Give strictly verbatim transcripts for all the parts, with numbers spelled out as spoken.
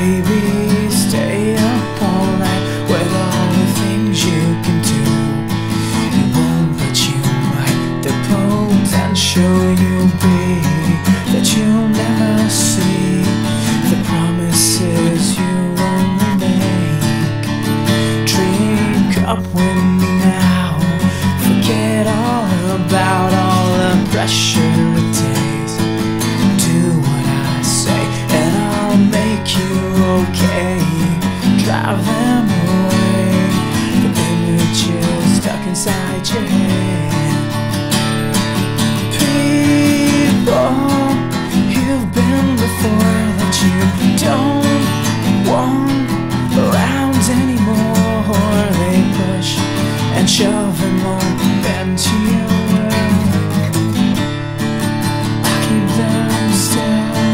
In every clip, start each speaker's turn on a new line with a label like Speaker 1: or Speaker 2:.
Speaker 1: baby, stay up all night with all the things you can do. It won't, but you might depose and show you be that you'll never see the promises you only make. Drink up with me now, forget all about all the pressure it takes. Do what I say and I'll make you okay. Drive them away, the images stuck inside your head. People you've been before that you don't want around anymore. They push and shove and won't bend to your will. I keep them still.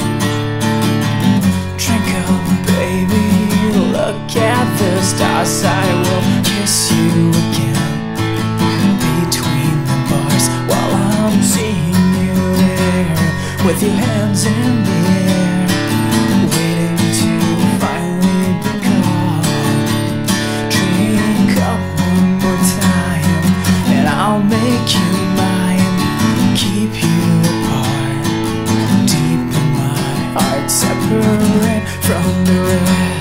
Speaker 1: Drink up, baby, look at the stars. I will kiss you again between the bars while I'm seeing you there with your hands in the air, waiting to finally be called. Drink up one more time and I'll make you mine, keep you apart, deep in my heart, separate from the rest.